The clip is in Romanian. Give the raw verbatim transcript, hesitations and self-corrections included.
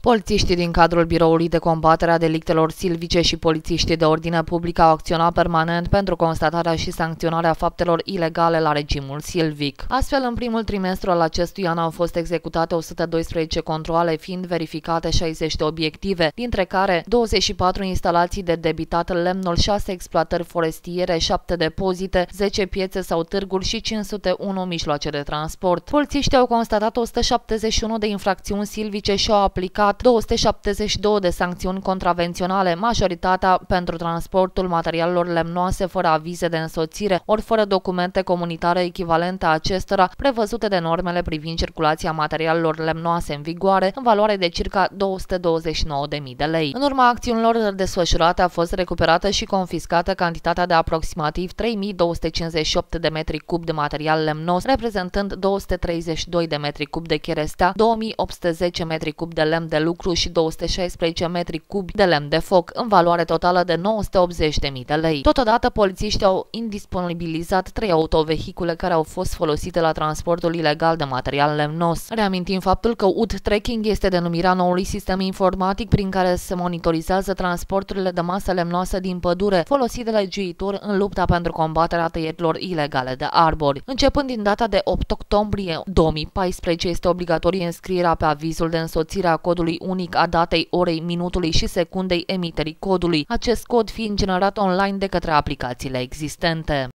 Polițiștii din cadrul Biroului de Combatere a Delictelor Silvice și polițiștii de ordine publică au acționat permanent pentru constatarea și sancționarea faptelor ilegale la regimul silvic. Astfel, în primul trimestru al acestui an au fost executate o sută doisprezece controale, fiind verificate șaizeci de obiective, dintre care douăzeci și patru instalații de debitat lemnul, șase exploatări forestiere, șapte depozite, zece piețe sau târguri și cinci sute unu mijloace de transport. Polițiștii au constatat o sută șaptezeci și unu de infracțiuni silvice și au aplicat două sute șaptezeci și două de sancțiuni contravenționale, majoritatea pentru transportul materialelor lemnoase fără avize de însoțire ori fără documente comunitare echivalente acestora prevăzute de normele privind circulația materialelor lemnoase în vigoare, în valoare de circa două sute douăzeci și nouă de mii de lei. În urma acțiunilor desfășurate a fost recuperată și confiscată cantitatea de aproximativ trei mii două sute cincizeci și opt de metri cub de material lemnos, reprezentând două sute treizeci și doi de metri cub de cherestea, două mii opt sute zece metri cub de lemn de lucru și două sute șaisprezece metri cubi de lemn de foc, în valoare totală de nouă sute optzeci de mii de lei. Totodată, polițiștii au indisponibilizat trei autovehicule care au fost folosite la transportul ilegal de material lemnos. Reamintim faptul că U D Tracking este denumirea noului sistem informatic prin care se monitorizează transporturile de masă lemnoasă din pădure, folosit de legiuitori în lupta pentru combaterea tăierilor ilegale de arbori. Începând din data de opt octombrie două mii paisprezece, este obligatorie înscrierea pe avizul de însoțire a codului unic a datei, orei, minutului și secundei emiterii codului, acest cod fiind generat online de către aplicațiile existente.